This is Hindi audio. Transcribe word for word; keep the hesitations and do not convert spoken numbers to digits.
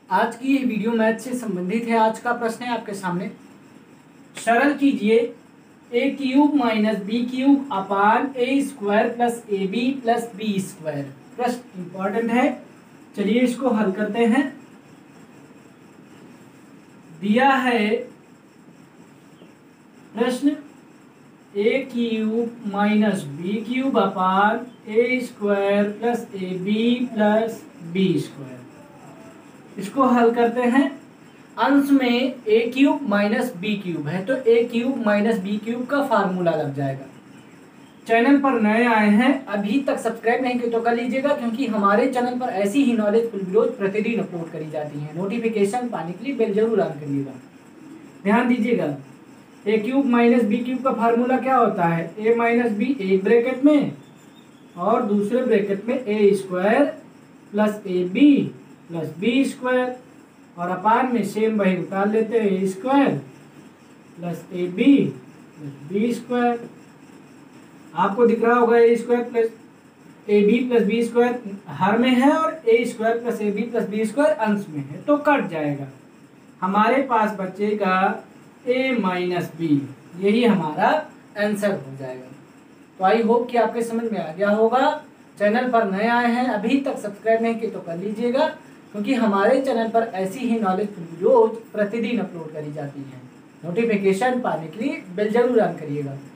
आज की ये वीडियो मैथ से संबंधित है। आज का प्रश्न है आपके सामने, सरल कीजिए A cube minus B cube upon A square plus A B plus B square. प्रश्न इंपॉर्टेंट है, चलिए इसको हल करते हैं। दिया है प्रश्न A cube minus B cube upon A square plus A B plus B square. इसको हल करते हैं। अंश में A cube minus B cube है तो A cube minus B cube का फार्मूला लग जाएगा। चैनल पर नए आए हैं, अभी तक सब्सक्राइब नहीं किया तो कर लीजिएगा, क्योंकि हमारे चैनल पर ऐसी ही नॉलेजफुल वीडियोज प्रतिदिन अपलोड करी जाती हैं। नोटिफिकेशन पाने के लिए बेल जरूर ऑन करिएगा। ध्यान दीजिएगा, A cube minus B cube का फार्मूला क्या होता है? ए माइनस बी एक ब्रैकेट में और दूसरे ब्रैकेट में A square plus A B plus B square, और अपान में सेम वही उतार लेते हैं, A square plus A B plus B square. आपको दिख रहा होगा A square plus A B plus B square हर में है और A square plus A B plus B square अंश में है, तो कट जाएगा। हमारे पास बचेगा ए माइनस बी, यही हमारा आंसर हो जाएगा। तो आई होप कि आपके समझ में आ गया होगा। चैनल पर नए आए हैं, अभी तक सब्सक्राइब नहीं किए तो कर लीजिएगा, क्योंकि हमारे चैनल पर ऐसी ही नॉलेजफुल वीडियोज प्रतिदिन अपलोड करी जाती हैं। नोटिफिकेशन पाने के लिए बेल जरूर ऑन करिएगा।